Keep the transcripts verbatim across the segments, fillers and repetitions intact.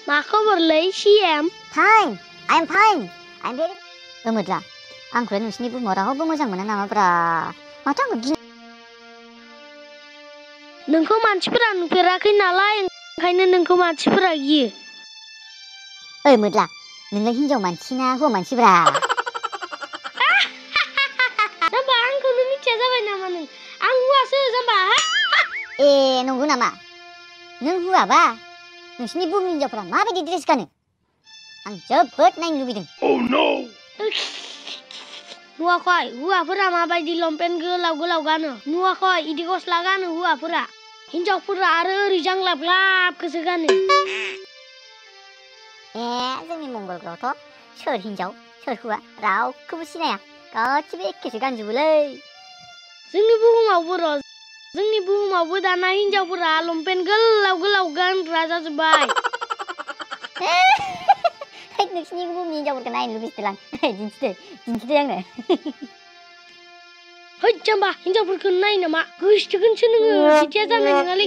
मा खबरलै सिएम? Fine, I'm fine. I'm very. Omodla, आंखौलाय नोंसिनि बुहुमाव रावबो मोजां मोना नामाब्रा? माथो आंखौ गिनो? नोंखौ मानसिफोरा नुफेराखै नालाय ओंखायनो नोंखौ मानसिफोरा गियो। ओइ मोद्ला, नोंलाय हिनजाव मानसि ना हौवा मानसिब्रा? जाम्बा आंखौनो मिथिया जाबाय नामा नों? आं हौवासो जाम्बा। ए नंगौ नामा? नों हौवाबा नोंसिनि बुहुमनि हिनजावफोरा माबायदि ड्रेस गानो? आं जोबोद नायनो लुबैदों। Oh no! नुवाखै हौवाफोरा माबायदि लंपेन्ट गोलाव गोलाव गानो? नुवाखै इदि गस्ला गानो हौवाफोरा? हिनजावफोरा आरो ओरै जांलाब-लाबखौसो गानो। ए जोंनि मंगल ग्रहआवथ' सोर हिनजाव सोर हौवा रावखौबो सिनाया। गासिबो एखेसो गानजोबोलै। जोंनि बुहुमावबो र' जोंनि बुहुमावबो दाना हिनजावफोरा लंपेन्ट गोलाव गोलाव गानग्रा जाजोब्बाय। नोंसिनि बुहुमनि हिनजावफोरखौ नायनो लुबैसोलां। दिन्थिदो दिन्थिदो आंनो। है जाम्बा हिनजावफोरखौ नाय नामा? गोसथोगोनसो नोङो बिदिया जानाय नङालै।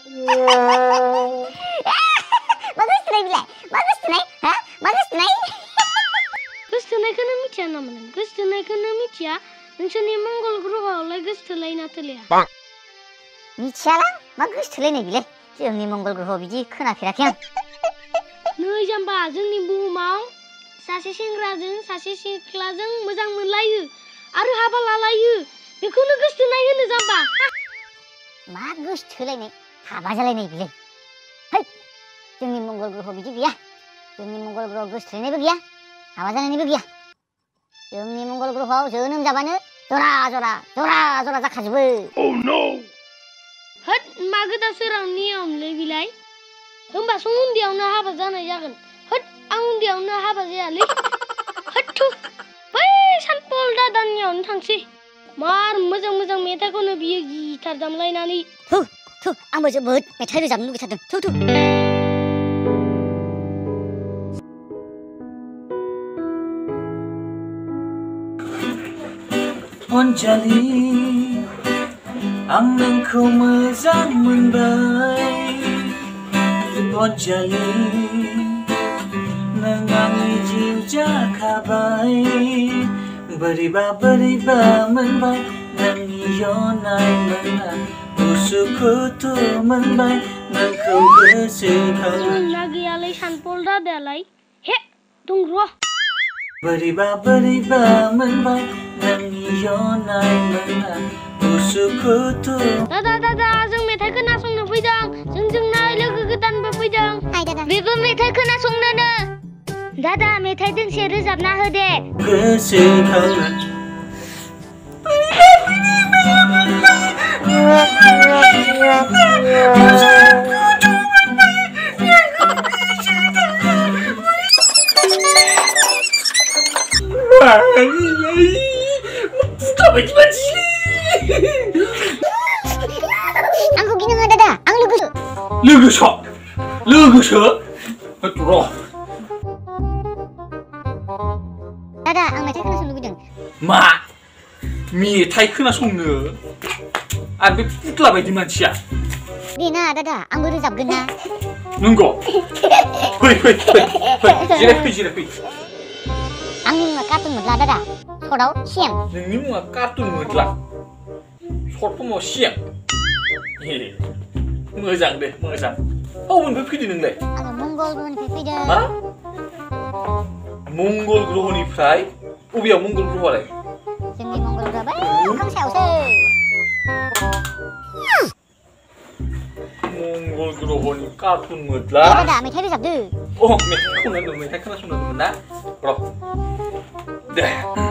मा गोसथोनाय बिलाय? मा गोसथोनाय? हा? मा गोसथोनाय? गोसथोनायखौनो मिथिया नामा नों? गोसथोनायखौनो मिथिया? नोंसोरनि मंगल ग्रहआवलाय गोसथोलाय ना थोलाया? मिथियालां मा गोसथोलायनाय बिलाय? जोंनि मंगल ग्रहआव बिदि खोनाफेराखै आं। नै जाम्बा जोंनि बुहुमाव सासे सेंग्राजों सासे सिख्लाजों मोजां मोनलायो आरो हाबा लालायो। बेखौनो गोसथोनाय होनो जाम्बा। मा गोसथोलायनाय हाबा जालायनाय बिलाय? है जोंनि मंगल ग्रहआव बिदि गैया। जोंनि मंगल ग्रहआव गोसथोलायनायबो गैया हाबा जालायनायबो गैया। जोंनि मंगल ग्रहआव जोनोम जाबानो जरा जरा जरा जरा जाखाजोबो। Oh no! होद मा गोदाव सोराव नियमलै बिलाय? होमबासो उन्दैयावनो हाबा जानाय जागोन। होद आं उन्दैयावनो हाबा जायालै। होद थु बै सानपल दादानियावनो थांसै। मार मोजां मोजां मेथाइ खनो बियो गिटार दामलायनानै। थु थु आंबो जोबोद मेथाइ रोजाबनो लुगैथारदों। थु थु। अनजालि आं नोंखौ मोजां मोनबाय। अनजालि नों आंनि जिउ जाखाबाय। बोरैबा बोरैबा मोनबाय नोंनि अननाय मोनना उसुखुथु मोनबाय नोंखौ गोसोखांना। नोंना गैयालै सानपल दादायालाय? हे दं र'। बोरैबा बोरैबा मोनबाय नोंनि अननाय मोनना उसुखुथु। दादा दादा जों मेथाइ खोनासंनो फैदों। जोंजों नाय लोगो गोदानबो फैदों। हाय दादा। बेबो मेथाइ खोनासंनोनो। दादा मेथाइ दोंसे रोजाबना हो दे। गोसोखांना Baik banget. आंखौ गिनो नाङा दादा आं लोगोसो। लोगोसो लोगोसो र' दादा आं मेथाइ खोनासंनो लुबैदों। मा मेथाइ खोनासंनो? आरो बे पुतला बायदि मानसिया दे ना दादा आंबो रोजाबगोन ना। नंगौ फै फै फै फै जिराय फै जिराय फै। आंनि मुङा कार्टुन मोद्ला दादा सर्टआव सिएम। नोंनि मुङा कार्टुन मोद्ला सर्ट फर्मआव सिएम। मोजां दे मोजां। अबेनिफ्राय फैदों नोंलाय? आङो मंगल ग्रहनिफ्राय फैदों। मा मंगल ग्रहनिफ्राय? अबेयाव मंगल ग्रहआलाय? जोंनि मंगल ग्रहआ बै अख्रां सायावसो। मंगल ग्रहनि कार्टुन मोद्ला। दादा मेथाइ रोजाबदो। अ मेथाइ खननो मेथाइ खोनासंनो ना र' दे।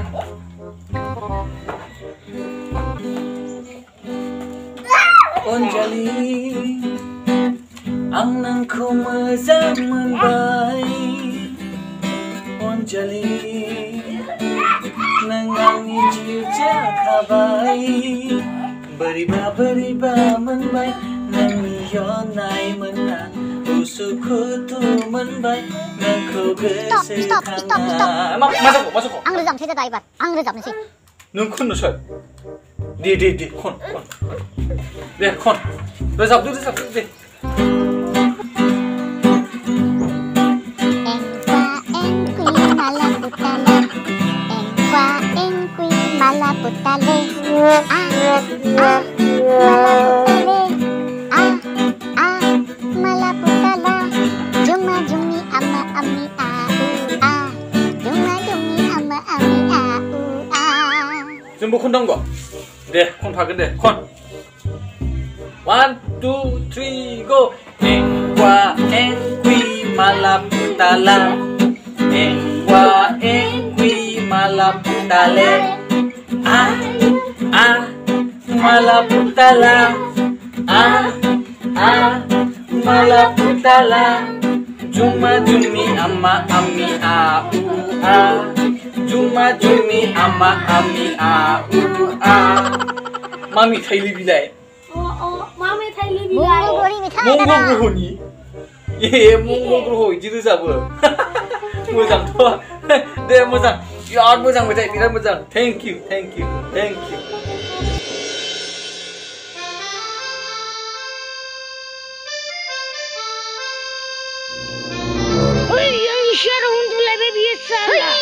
अनजालि आं नोंखौ मोजां मोनबाय। अनजालि नों आंनि जिउ जाखाबाय। बोरैबा बोरैबा मोनबाय नोंनि अननाय मोनना उसुखुथु मोनबाय नोंखौ गोसोखांना। मा मा जागौ मा जागौ? आं रोजाबनोसै दादा एबार आं रोजाबनोसै। नों खननोसै? दे दे दे खन खन दे खन रोजाबदो रोजाबदो दे। putale, ah, ah, mala putale, ah, ah, mala putala, juma jumi ama ami au ah, juma jumi ama ami au ah. जोंबो खननांगौ दे खनफागोन दे खन one two three go engwa engwi malaputala engwa engwi malaputale ah ah malaputala ah ah malaputala juma jumi ama ami au ah juma jumi ama ami au ah mami thaili bilai 마음에 달리 비라이. 몽골이 미ठा이 몽골 나라. 그러니? 예, 몽골 그러고 이제 잡어. 모장 좋아. 네, 모장. 야, 모장 모장 이런 모장. Thank you, thank you, thank you. Oi, ang share hundu lebe biasa.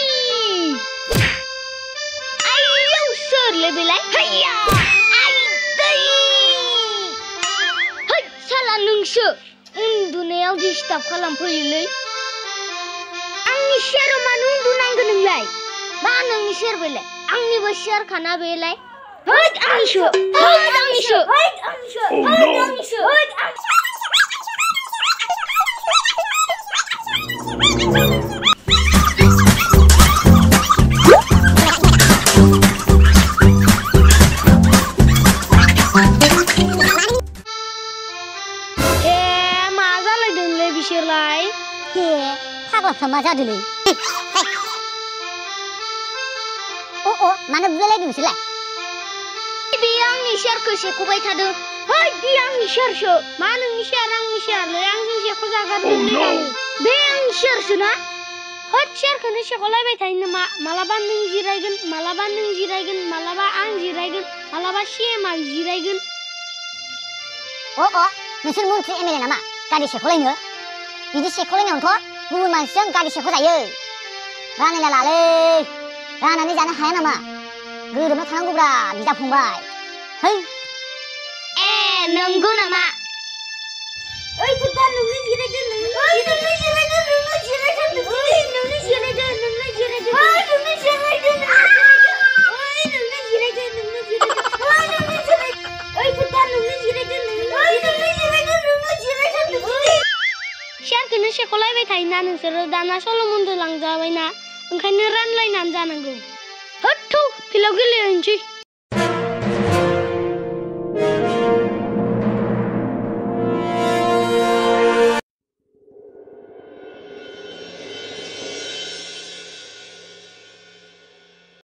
Ayo sir lebe lai. Hayya. नोंसो उन्दुनायाव disturb खालामफैयोलै आंनि शेयाराव मानो उन्दुनांगौ नोंलाय मा नोंनि share बेलाय आंनिबो share खाना बेलाय होद आंनिसो होद आंनिसो होद आंनिसो होद आंनिसो होद आंनिसो फाग्लाफ्रा मा जादोंलै अ अ मानो बुलायलायदों नोंसोरलाय बे आंनि शेयारखौ सेख'बाय थादों है बे आंनि शेयारसो मा नोंनि शेयार आंनि शेयारलै आंजों सेख' जागारदोंलै दानो बे आंनि शेयारसो ना होद शेयारखौनो सेख'लायबाय थायो नामा मालाबा नों जिरायगोन मालाबा नों जिरायगोन मालाबा आं जिरायगोन मालाबा सेमा जिरायगोन अ अ नोंसोर मन्त्रि एम एल ए नामा गारि सेख'लायनो बिदि सेख'लायनायावनोथ' गुबुन मानसिजों गारि सेख'जायो रानलायना लालै राननानै जानो हाया नामा गोरोबना थानांगौब्रा बिदा फंबाय है ए नंगौ नामा ओइ खुदा नोंनो जिरायदो नोंनो जिरायदो नोंनो जिरायदो नोंनो जिरायदो नोंनो जिरायदो ओइ नोंनो जिरायदो ओइ नोंनो जिरायदो नोंनो जिरायदो ओइ नोंनो जिरायदो ओइ खुदा नोंनो जिरायदो नोंनो जिरायदो नोंनो जिरायदो शेयारखौनो सेख'लायबाय थायोना नोंसोरो दाना सल'मन लांजाबायना ओंखायनो रानलायनानै जानांगौ होद थौ फिल्डआव गेलेहैनोसै